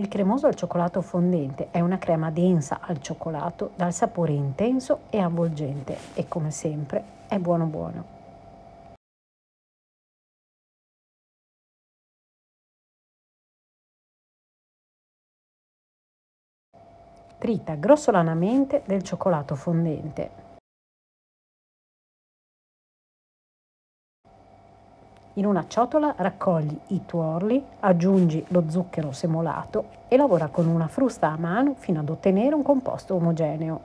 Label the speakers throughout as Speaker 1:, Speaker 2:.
Speaker 1: Il cremoso al cioccolato fondente è una crema densa al cioccolato dal sapore intenso e avvolgente e come sempre è buono buono. Trita grossolanamente del cioccolato fondente. In una ciotola raccogli i tuorli, aggiungi lo zucchero semolato e lavora con una frusta a mano fino ad ottenere un composto omogeneo.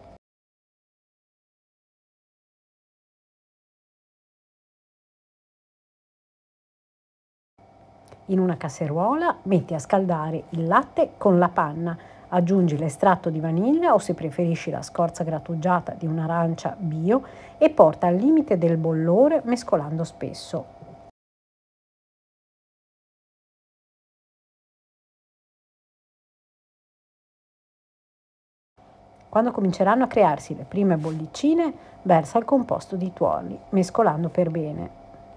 Speaker 1: In una casseruola metti a scaldare il latte con la panna, aggiungi l'estratto di vaniglia o se preferisci la scorza grattugiata di un'arancia bio e porta al limite del bollore mescolando spesso. Quando cominceranno a crearsi le prime bollicine, versa il composto di tuorli, mescolando per bene.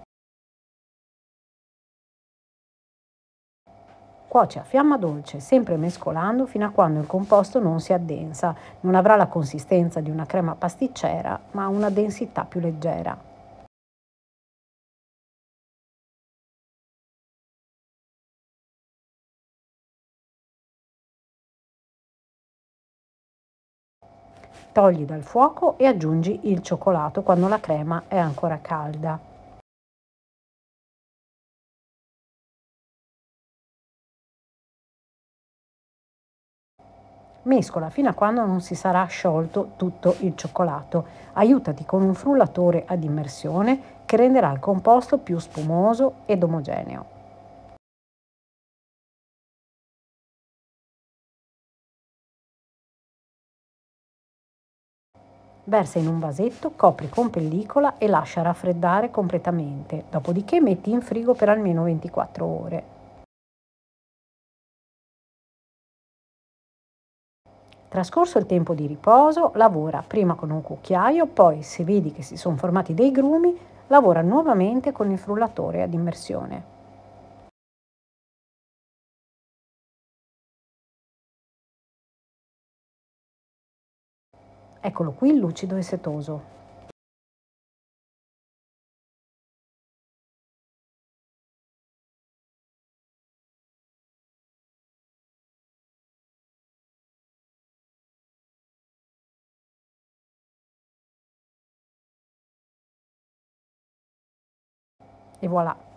Speaker 1: Cuoce a fiamma dolce, sempre mescolando fino a quando il composto non si addensa. Non avrà la consistenza di una crema pasticcera, ma una densità più leggera. Togli dal fuoco e aggiungi il cioccolato quando la crema è ancora calda. Mescola fino a quando non si sarà sciolto tutto il cioccolato. Aiutati con un frullatore ad immersione che renderà il composto più spumoso ed omogeneo. Versa in un vasetto, copri con pellicola e lascia raffreddare completamente, dopodiché metti in frigo per almeno 24 ore. Trascorso il tempo di riposo, lavora prima con un cucchiaio, poi se vedi che si sono formati dei grumi, lavora nuovamente con il frullatore ad immersione. Eccolo qui lucido e setoso. E voilà,